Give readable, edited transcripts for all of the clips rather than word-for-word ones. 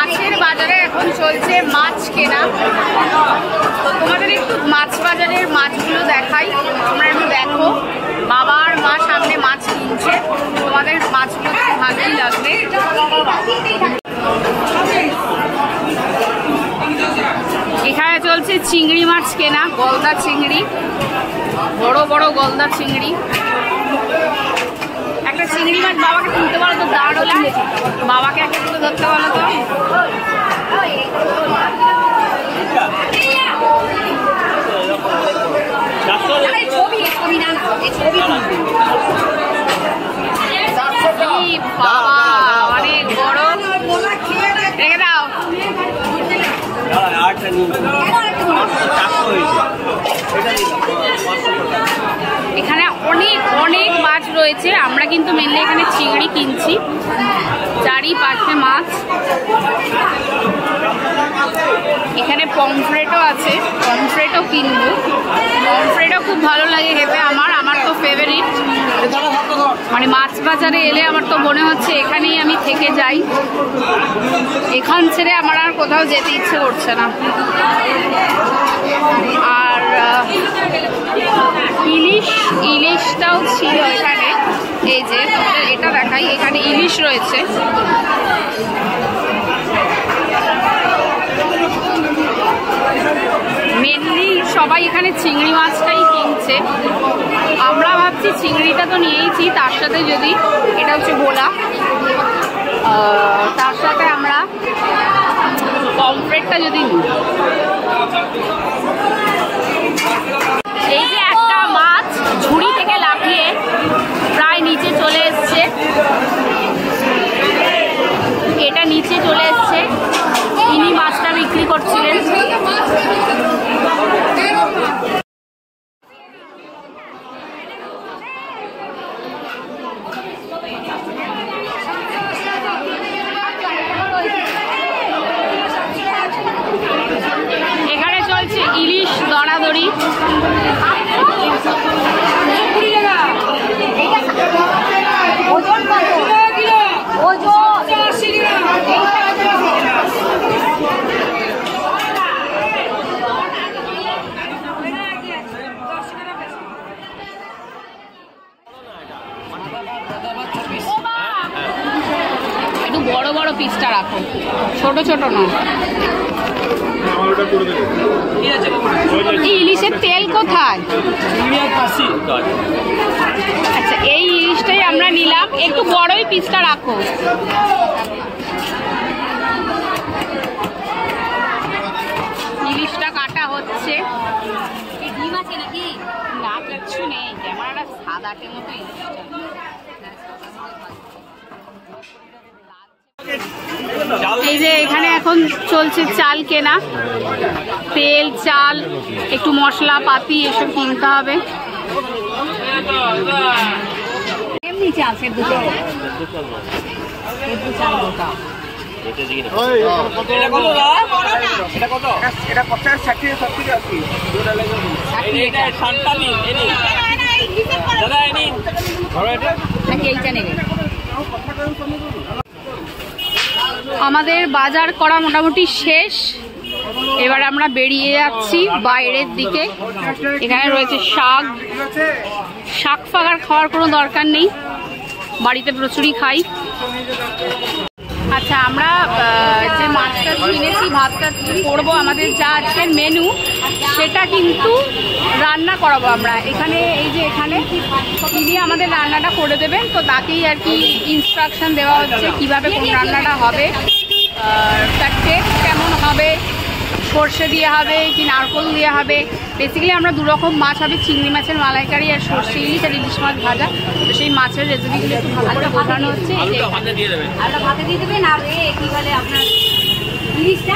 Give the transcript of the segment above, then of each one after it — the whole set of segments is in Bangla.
মাছের বাজারে এখন চলছে মাছ কেনা। তো তোমাদের একটু মাছ বাজারের মাছগুলো দেখাই, তোমরা একটু দেখো। বাবা আর মা সামনে মাছ কিনছে, তোমাদের মাছগুলো খুব ভালোই লাগবে। এখানে চলছে চিংড়ি মাছ কেনা, গলদা চিংড়ি, বড় বড় গলদা চিংড়ি। একটা চিংড়ি মাছ বাবাকে তুলতে বলো তো, দাঁড় হলে বাবাকে একটা তুলে ধরতে বলো তো। বাবা অনেক বড়, রেখে দাও। এখানে অনেক অনেক মাছ রয়েছে, আমরা কিন্তু মেনলি এখানে চিংড়ি কিনছি, চারিপাশে মাছ। এখানে পমফ্রেটও আছে, পমফ্রেটও কিনবো। পমফ্রেটও খুব ভালো লাগে খেতে, আমার তো ফেভারিট। মানে মাছ বাজারে এলে আমার তো মনে হচ্ছে এখানেই আমি থেকে যাই, এখান ছেড়ে আমার আর কোথাও যেতে ইচ্ছে করছে না। আর ইলিশটাও ছিল এখানে, এই যে এটা দেখাই, এখানে ইলিশ রয়েছে। মেনলি সবাই এখানে চিংড়ি মাছটাই কিনছে। আমরা ভাবছি চিংড়িটা তো নিয়েইছি, তার সাথে যদি এটা হচ্ছে ভোলা, তার সাথে আমরা পমফ্রেটটা যদি নিই। এই যে একটা মাছ ঝুড়ি থেকে লাফিয়ে প্রায় নিচে চলে এসছে, এটা নিচে চলে এসছে। ইনি মাছটা বিক্রি করছিলেন। এখানে চলছে ইলিশ দরাদরি। একটু বড় বড় পিসটা রাখো, ছোট ছোট নয়। ইলিশের তেল কোথায়? আচ্ছা, এই ইলিশটাই আমরা নিলাম, একটু বড়ই পিসটা রাখো। ইলিশটা কাটা হচ্ছে। ডিম আছে নাকি? না, কিচ্ছু নেই, ক্যামেরাটা সাদাটের মতো ইলিশটা। এই যে এখানে এখন চলছে চাল কেনা, তেল, চাল, একটু মশলা পাতি এসব কিনতে হবে। এমনি চাল সেদ্ধ চাল, সেদ্ধ চাল ওটা। আমাদের বাজার করা মোটামুটি শেষ, এবার আমরা বেরিয়ে যাচ্ছি বাইরের দিকে। এখানে রয়েছে শাক, শাক ফাগার খাওয়ার কোনো দরকার নেই, বাড়িতে প্রচুরই খাই। আচ্ছা, আমরা যে মাছটা কিনেছি, ভাতটা করবো, আমাদের যা আজকের মেনু সেটা কিন্তু রান্না করাবো আমরা এখানে। এই যে এখানে তিনি আমাদের রান্নাটা করে দেবেন, তো তাকেই আর কি ইনস্ট্রাকশন দেওয়া হচ্ছে কিভাবে কোন রান্নাটা হবে, তার টেস্ট কেমন হবে, সর্ষে দিয়ে হবে কি নারকোল দিয়ে হবে। বেসিক্যালি আমরা দু রকম মাছ হবে, চিংড়ি মাছের মালাইকারি আর সর্ষে ইলিশ আর ইলিশ মাছ ভাজা। তো সেই মাছের রেসিপিগুলো একটু ভালো করে বোঝানো হচ্ছে। ভাতে দিয়ে দেবেন। আর কি বলে আপনার ইলিশটা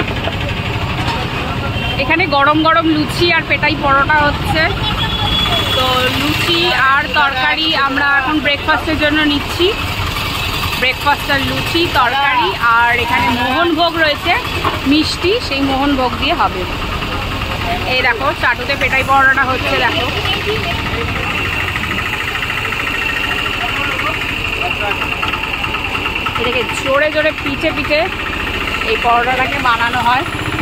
এখানে গরম গরম লুচি আর পেটাই পরোটা হচ্ছে। তো লুচি আর তরকারি আমরা এখন ব্রেকফাস্টের জন্য নিচ্ছি। ব্রেকফাস্টের লুচি তরকারি আর এখানে মোহনভোগ রয়েছে মিষ্টি, সেই মোহনভোগ দিয়ে হবে। এই দেখো চাটুতে পেটাই পরোটাটা হচ্ছে, দেখো এটাকে জোরে জোরে পিঠে পিঠে এই পরোটাটাকে বানানো হয়।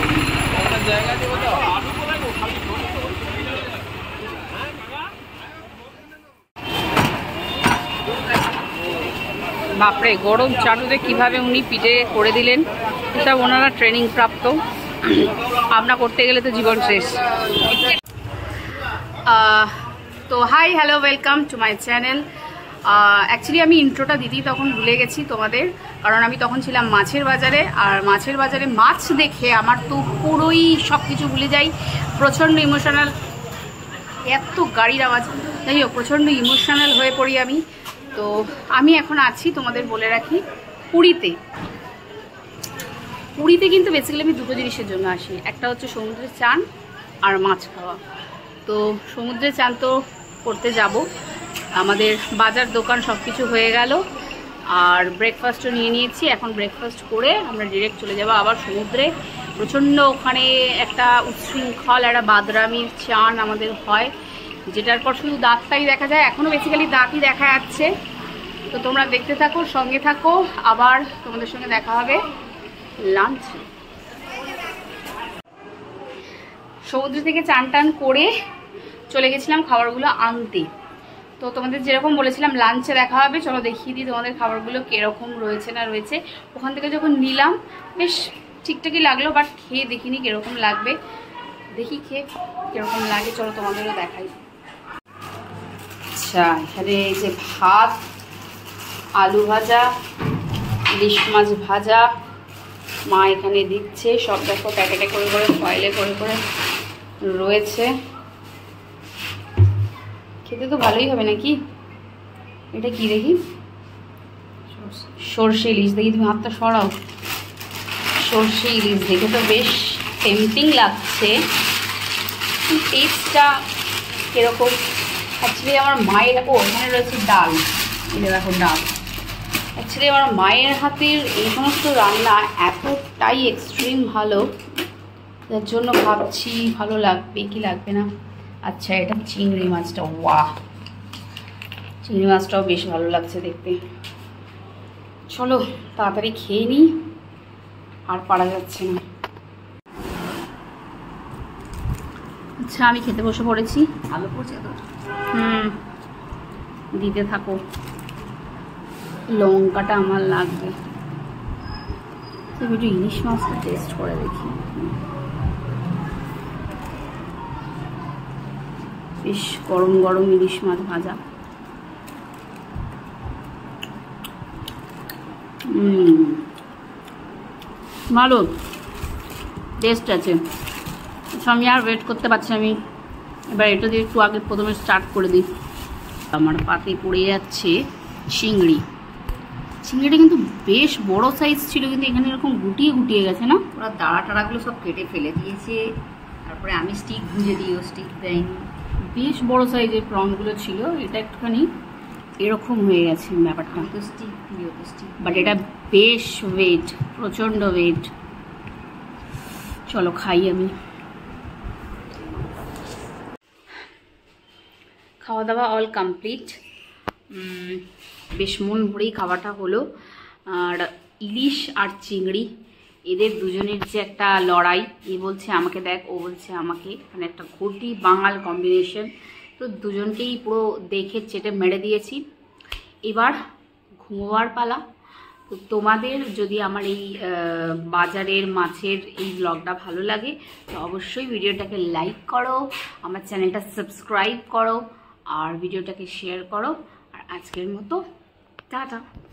বাপরে গরম চাটুতে কিভাবে উনি পিঠে করে দিলেন, এটা ওনারা ট্রেনিং প্রাপ্ত, আমরা করতে গেলে তো জীবন শেষ। তো hi hello welcome to my channel. Actually আমি ইন্ট্রোটা দিতেই তখন ভুলে গেছি তোমাদের, কারণ আমি তখন ছিলাম মাছের বাজারে, আর মাছের বাজারে মাছ দেখে আমার তো পুরোই সব কিছু ভুলে যাই, প্রচণ্ড ইমোশনাল, এত গাড়ির আওয়াজ, যাই হোক প্রচণ্ড ইমোশনাল হয়ে পড়ি আমি। তো আমি এখন আছি, তোমাদের বলে রাখি, পুরীতে। পুরীতে কিন্তু বেসিক্যালি আমি দুটো জিনিসের জন্য আসি, একটা হচ্ছে সমুদ্রে চান আর মাছ খাওয়া। তো সমুদ্রে চান তো করতে যাব, আমাদের বাজার দোকান সব কিছু হয়ে গেল, আর ব্রেকফাস্টও নিয়ে নিয়েছি। এখন ব্রেকফাস্ট করে আমরা ডিরেক্ট চলে যাব আবার সমুদ্রে। প্রচণ্ড ওখানে একটা উচ্ছৃঙ্খল একটা বাদরামির চান আমাদের হয়, যেটার পর শুধু দাঁতটাই দেখা যায়, এখনও বেসিক্যালি দাঁতই দেখা যাচ্ছে। তো তোমরা দেখতে থাকো, সঙ্গে থাকো, আবার তোমাদের সঙ্গে দেখা হবে লাঞ্চ। সমুদ্র থেকে চান টান করে চলে গেছিলাম খাবারগুলো আনতে। তো তোমাদের যেরকম বলেছিলাম লাঞ্চে দেখা হবে, চলো দেখিয়ে দিই তোমাদের খাবারগুলো কীরকম রয়েছে না রয়েছে। ওখান থেকে যখন নিলাম বেশ ঠিকঠাকই লাগলো, বাট খেয়ে দেখিনি কীরকম লাগবে, দেখি খেয়ে কীরকম লাগে, চলো তোমাদেরও দেখাই। আচ্ছা, এখানে এই যে ভাত, আলু ভাজা, ইলিশ মাছ ভাজা মা এখানে দিচ্ছে, সব দেখো প্যাকেটে করে করে ফয়েলে করে করে রয়েছে। খেতে তো ভালোই হবে নাকি? এটা কি দেখি, সর্ষে ইলিশ, দেখি তুমি হাতটা সরাও। সর্ষে ইলিশ দেখে তো বেশ টেম্পটিং লাগছে, টেস্টটা কীরকম। অ্যাকচুয়ালি আমার মায়ের, এখানে রয়েছে ডাল, এটা দেখো ডাল। অ্যাকচুয়ালি আমার মায়ের হাতের এই সমস্ত রান্না এতটাই এক্সট্রিম ভালো, যার জন্য ভাবছি ভালো লাগবে কি লাগবে না। আচ্ছা, এটা চিংড়ি মাছটা, ওয়াহ, চিংড়ি মাছটাও বেশ ভালো লাগছে দেখতে। চলো তাড়াতাড়ি খেয়ে নিই, আর পারা যাচ্ছে না। আচ্ছা, আমি খেতে বসে পড়েছি। ভালো পড়ছে তো, দিতে থাকো। লঙ্কাটা আমার লাগবে, একটু ইলিশ মাছটা টেস্ট করে দেখি। বেশ গরম গরম ইলিশ মাছ ভাজা, ভালো টেস্ট আছে। আমি আর ওয়েট করতে পারছি, আমি এবার এটা দিয়ে একটু আগে প্রথমে স্টার্ট করে দিই। আমার পাতে পড়ে যাচ্ছে চিংড়ি। চিংড়িটা কিন্তু বেশ বড় সাইজ ছিল, কিন্তু এখানে এরকম গুটিয়ে গুটিয়ে গেছে না, ওরা দাঁড়া টাড়াগুলো সব কেটে ফেলে দিয়েছে, তারপরে আমি স্টিক গুঁজে দিই, ও স্টিক দেয়নি। বেশ বড় সাইজের প্রনগুলো ছিল, এটা একটুখানি এরকম হয়ে গেছে ব্যাপারটা। তো স্টিক দিও, তো স্টিক, বাট এটা বেশ ওয়েট, প্রচণ্ড ওয়েট। চলো খাই আমি। খাওয়া দাওয়া অল কমপ্লিট, বেশ মন ভরেই খাওয়াটা হলো। আর ইলিশ আর চিংড়ি, এদের দুজনের যে একটা লড়াই, এ বলছে আমাকে দেখ, ও বলছে আমাকে, মানে একটা ঘটি বাঙাল কম্বিনেশন। তো দুজনকেই পুরো দেখে চেটে মেরে দিয়েছি। এবার ঘুমোবার পালা। তো তোমাদের যদি আমার এই বাজারের মাছের এই ব্লগটা ভালো লাগে, তো অবশ্যই ভিডিওটাকে লাইক করো, আমার চ্যানেলটা সাবস্ক্রাইব করো, আর ভিডিওটাকে শেয়ার করো। আর আজকের মতো টাটা।